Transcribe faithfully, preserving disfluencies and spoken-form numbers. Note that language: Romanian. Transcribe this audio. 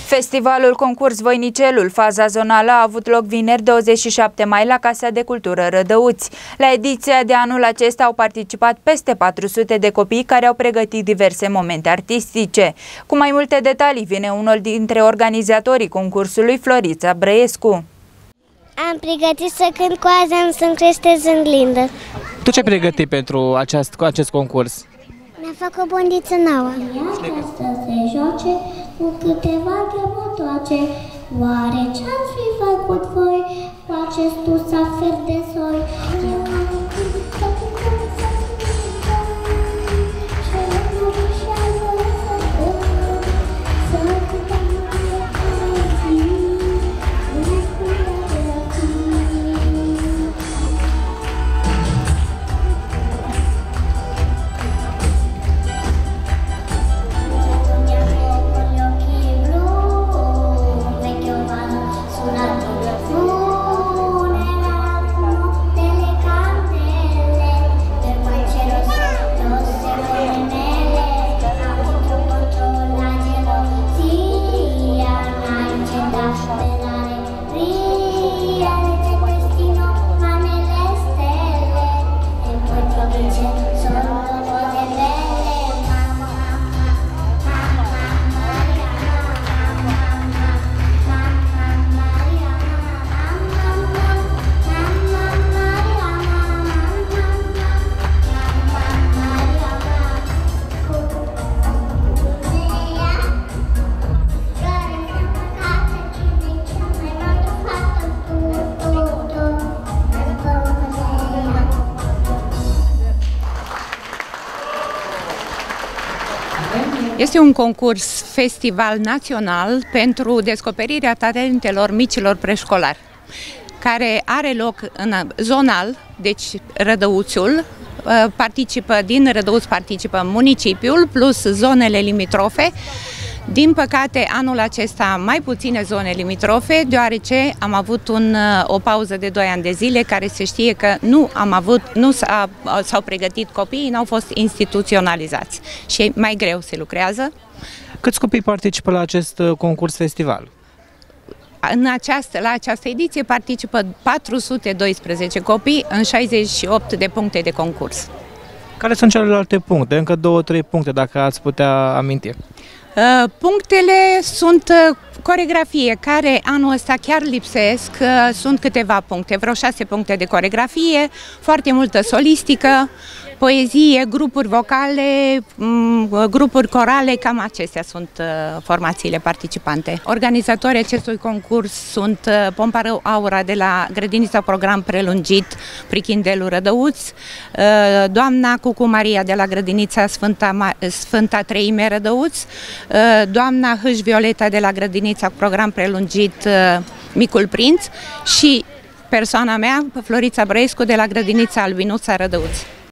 Festivalul Concurs Voinicelul, faza zonală, a avut loc vineri douăzeci și șapte mai la Casa de Cultură Rădăuți. La ediția de anul acesta au participat peste patru sute de copii care au pregătit diverse momente artistice. Cu mai multe detalii vine unul dintre organizatorii concursului, Florița Brăiescu. Am pregătit să cânt cu azi, am să-mi crește zânglindă. Tu ce pregătit pentru acest, acest concurs? Mi-a făcut o bondiță nouă. Să se joace cu câteva ghebotoace. Oare ce-ați fi făcut voi cu acest usafer de soi? Este un concurs festival național pentru descoperirea talentelor micilor preșcolari, care are loc în zonal, deci Rădăuțul, participă, din Rădăuți participă municipiul plus zonele limitrofe. Din păcate, anul acesta mai puține zone limitrofe, deoarece am avut un, o pauză de doi ani de zile, care se știe că nu am avut, nu s-au pregătit copiii, nu au fost instituționalizați și mai greu se lucrează. Câți copii participă la acest concurs festival? În această, la această ediție participă patru sute doisprezece copii în șaizeci și opt de puncte de concurs. Care sunt celelalte puncte? Încă două, trei puncte, dacă ați putea aminti. Punctele sunt coregrafie, care anul ăsta chiar lipsesc, sunt câteva puncte, vreo șase puncte de coregrafie, foarte multă solistică, poezie, grupuri vocale, grupuri corale, cam acestea sunt formațiile participante. Organizatorii acestui concurs sunt Pompa Rău Aura de la Grădinița Program Prelungit Prichindelul Rădăuți, doamna Cucu Maria de la Grădinița Sfânta, Sfânta Treime Rădăuți, doamna Hâș Violeta de la Grădinița Program Prelungit Micul Prinț și persoana mea, Florița Brăiescu de la Grădinița Albinuța Rădăuți.